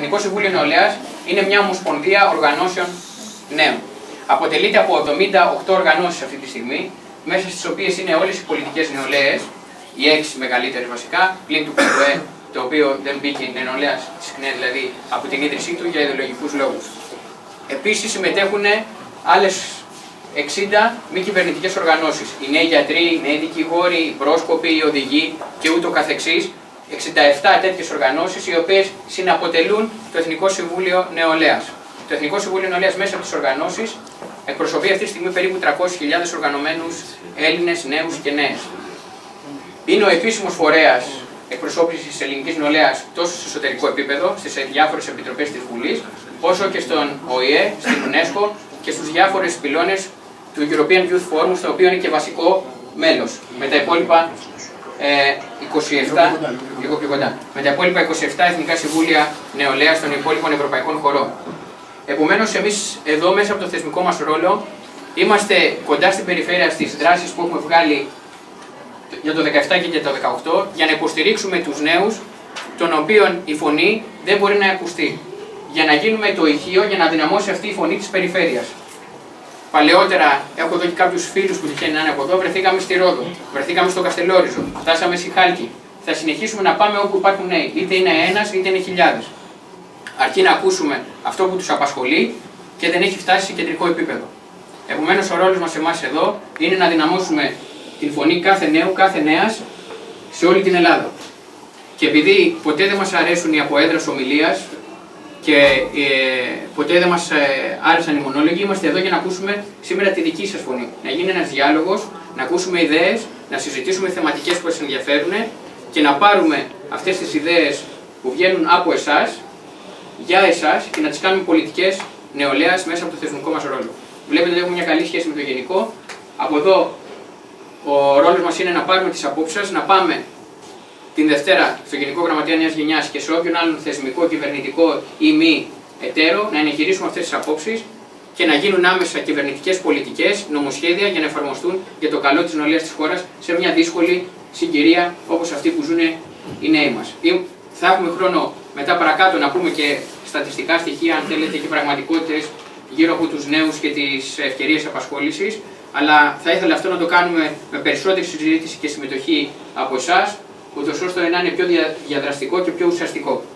Εθνικό Συμβούλιο Νεολαίας είναι μια ομοσπονδία οργανώσεων νέων. Αποτελείται από 78 οργανώσεις αυτή τη στιγμή, μέσα στις οποίες είναι όλες οι πολιτικές νεολαίες, οι 6 μεγαλύτερες βασικά, πλην του ΚΚΕ, το οποίο δεν μπήκε η νεολαία της ΚΝΕ, δηλαδή από την ίδρυσή του για ιδεολογικούς λόγους. Επίσης συμμετέχουν άλλες 60 μη κυβερνητικές οργανώσεις. Οι νέοι γιατροί, οι νέοι δικηγόροι, οι πρόσκοποι, οι οδηγοί και ούτω καθεξής. 67 τέτοιες οργανώσεις, οι οποίες συναποτελούν το Εθνικό Συμβούλιο Νεολαίας. Το Εθνικό Συμβούλιο Νεολαίας μέσα από τις οργανώσεις εκπροσωπεί αυτή τη στιγμή περίπου 300.000 οργανωμένους Έλληνες, νέους και νέες. Είναι ο επίσημος φορέας εκπροσώπησης της ελληνικής νεολαίας τόσο σε εσωτερικό επίπεδο, στις διάφορες επιτροπές της Βουλής, όσο και στον ΟΗΕ, στην UNESCO και στους διάφορες πυλώνες του European Youth Forum, στο οποίο είναι και βασικό μέλος. Με τα υπόλοιπα 27 εθνικά συμβούλια νεολαίας των υπόλοιπων ευρωπαϊκών χωρών. Επομένως, εμείς εδώ μέσα από το θεσμικό μας ρόλο είμαστε κοντά στην περιφέρεια στις δράσεις που έχουμε βγάλει για το 2017 και για το 2018 για να υποστηρίξουμε τους νέους, των οποίων η φωνή δεν μπορεί να ακουστεί. Για να γίνουμε το ηχείο, για να δυναμώσει αυτή η φωνή της περιφέρειας. Παλαιότερα, έχω εδώ και κάποιους φίλους που τυχαίνει να είναι από εδώ, βρεθήκαμε στη Ρόδο, βρεθήκαμε στο Καστελόριζο, φτάσαμε στη Χάλκη. Θα συνεχίσουμε να πάμε όπου υπάρχουν νέοι, είτε είναι ένας είτε είναι χιλιάδες. Αρκεί να ακούσουμε αυτό που τους απασχολεί και δεν έχει φτάσει σε κεντρικό επίπεδο. Επομένως, ο ρόλος μας εμάς εδώ είναι να δυναμώσουμε την φωνή κάθε νέου, κάθε νέας σε όλη την Ελλάδα. Και επειδή ποτέ δεν μας αρέσουν οι αποέδρας ομιλίας και ποτέ δεν μας άρεσαν οι μονόλογοι, είμαστε εδώ για να ακούσουμε σήμερα τη δική σας φωνή. Να γίνει ένας διάλογος, να ακούσουμε ιδέες, να συζητήσουμε θεματικές που σας ενδιαφέρουν και να πάρουμε αυτές τις ιδέες που βγαίνουν από εσάς, για εσάς και να τις κάνουμε πολιτικές νεολαίας μέσα από το θεσμικό μας ρόλο. Βλέπετε ότι έχουμε μια καλή σχέση με το γενικό. Από εδώ ο ρόλος μας είναι να πάρουμε τις απόψεις σας, να πάμε την Δευτέρα στο Γενικό Γραμματέα Νέας Γενιάς και σε όποιον άλλον θεσμικό, κυβερνητικό ή μη εταίρο να εγχειρήσουμε αυτές τις απόψεις και να γίνουν άμεσα κυβερνητικές πολιτικές, νομοσχέδια για να εφαρμοστούν για το καλό της νεολαίας της χώρας σε μια δύσκολη συγκυρία όπως αυτή που ζουν οι νέοι μας. Θα έχουμε χρόνο μετά παρακάτω να πούμε και στατιστικά στοιχεία, αν θέλετε, και πραγματικότητες γύρω από τους νέους και τις ευκαιρίες απασχόλησης. Αλλά θα ήθελα αυτό να το κάνουμε με περισσότερη συζήτηση και συμμετοχή από εσάς, ούτως ώστε να είναι πιο διαδραστικό και πιο ουσιαστικό.